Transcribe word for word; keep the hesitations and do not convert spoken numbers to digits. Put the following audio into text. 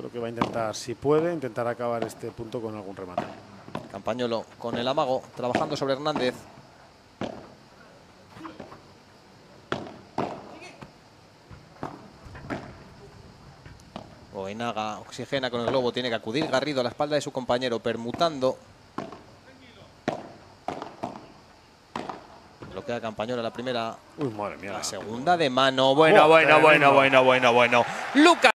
creo que va a intentar, si puede, intentar acabar este punto con algún remate. Campañolo con el amago, trabajando sobre Hernández. Goenaga oxigena con el globo, tiene que acudir Garrido a la espalda de su compañero, permutando. Bloquea Campañolo la primera. Uy, madre mía. La segunda de mano. Bueno, Oh, bueno, bueno, tremendo. bueno, bueno, bueno. Lucas.